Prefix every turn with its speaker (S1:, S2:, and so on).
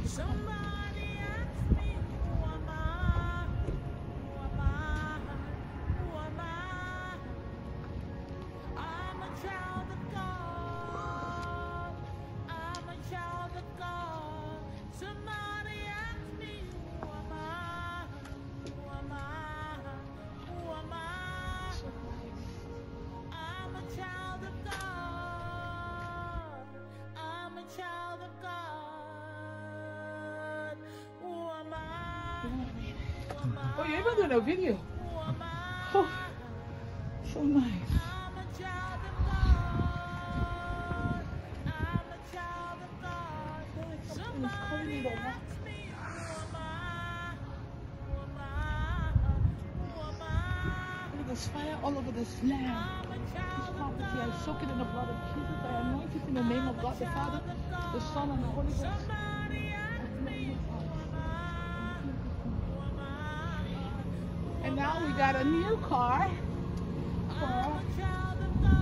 S1: Somebody asked me, who am I? Who am I? Who am I? I'm a child of God. I'm a child of God. Somebody asked me, who am I? Who am I? Who am I? I'm a child of God. I'm a child of God. Who am I? Who am I?
S2: Oh, you're even doing a video.
S1: Who am I?
S2: Oh, so nice.
S1: I'm a child of God. I'm a child of God. Somebody asked me, who am I? Who am I? Who am I?
S2: Look at this fire all over this land.
S1: I'm a child
S2: This
S1: of
S2: property, I soak it in the blood of Jesus. I anoint it in the name of God the Father, the Son, and the Holy Ghost.
S1: Somebody asked me, who am I? Who am I?
S2: And now we got a new car.
S1: I'm a child of God.